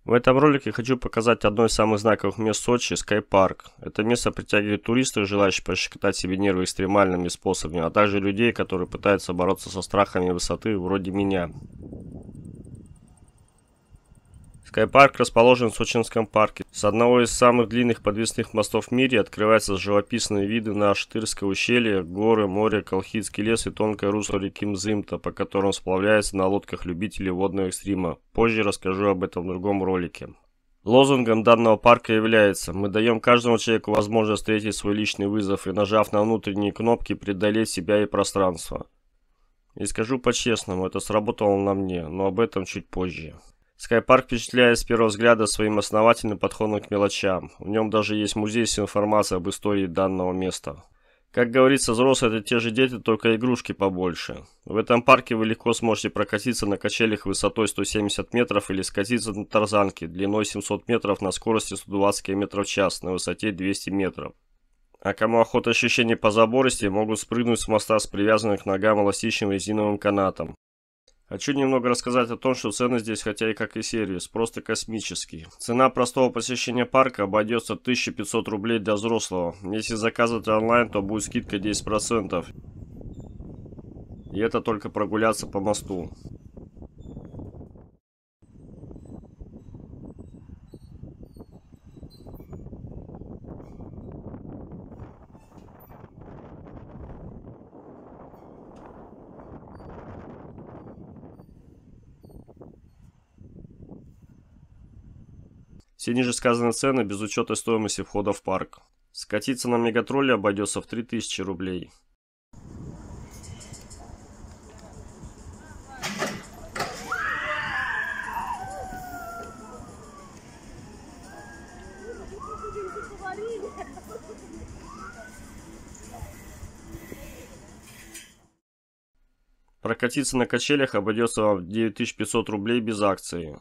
В этом ролике хочу показать одно из самых знаковых мест Сочи – Скайпарк. Это место притягивает туристов, желающих пощекотать себе нервы экстремальными способами, а также людей, которые пытаются бороться со страхами высоты, вроде меня. Скайпарк расположен в Сочинском парке. С одного из самых длинных подвесных мостов в мире открываются живописные виды на Аштырское ущелье, горы, море, Колхидский лес и тонкое русло реки Мзымта, по которым сплавляются на лодках любителей водного экстрима. Позже расскажу об этом в другом ролике. Лозунгом данного парка является: мы даем каждому человеку возможность встретить свой личный вызов и, нажав на внутренние кнопки, преодолеть себя и пространство. И скажу по-честному, это сработало на мне, но об этом чуть позже. Скайпарк впечатляет с первого взгляда своим основательным подходом к мелочам. В нем даже есть музей с информацией об истории данного места. Как говорится, взрослые — это те же дети, только игрушки побольше. В этом парке вы легко сможете прокатиться на качелях высотой 170 метров или скатиться на тарзанке длиной 700 метров на скорости 120 км в час на высоте 200 метров. А кому охота ощущений по забористе, могут спрыгнуть с моста с привязанным к ногам эластичным резиновым канатом. Хочу немного рассказать о том, что цены здесь, хотя и как и сервис, просто космические. Цена простого посещения парка обойдется 1500 рублей для взрослого. Если заказывать онлайн, то будет скидка 10%. И это только прогуляться по мосту. Все ниже сказанные цены без учета стоимости входа в парк. Скатиться на мегатролле обойдется в 3000 рублей. Прокатиться на качелях обойдется вам в 9500 рублей без акции.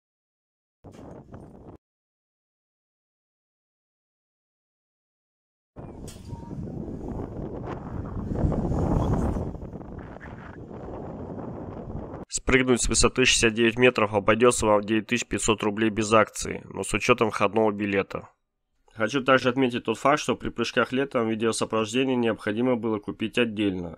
Спрыгнуть с высоты 69 метров обойдется вам в 9500 рублей без акции, но с учетом входного билета. Хочу также отметить тот факт, что при прыжках летом видеосопровождение необходимо было купить отдельно.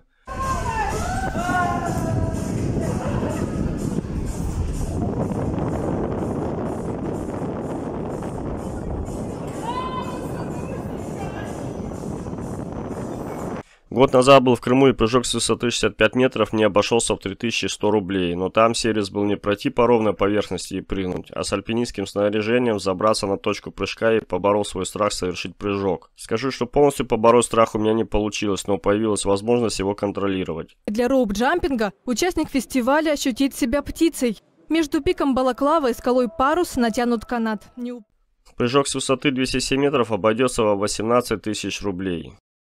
Год назад был в Крыму, и прыжок с высоты 65 метров мне обошелся в 3100 рублей, но там сервис был не пройти по ровной поверхности и прыгнуть, а с альпинистским снаряжением забраться на точку прыжка и поборол свой страх совершить прыжок. Скажу, что полностью побороть страх у меня не получилось, но появилась возможность его контролировать. Для роуп-джампинга участник фестиваля ощутит себя птицей. Между пиком Балаклава и скалой Парус натянут канат. Прыжок с высоты 207 метров обойдется во 18 тысяч рублей.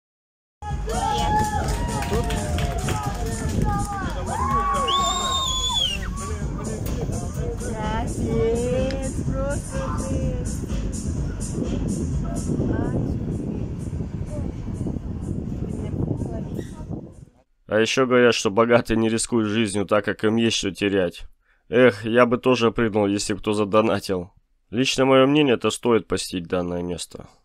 А еще говорят, что богатые не рискуют жизнью, так как им есть что терять. Эх, я бы тоже прыгнул, если кто задонатил. Лично мое мнение, это стоит посетить данное место.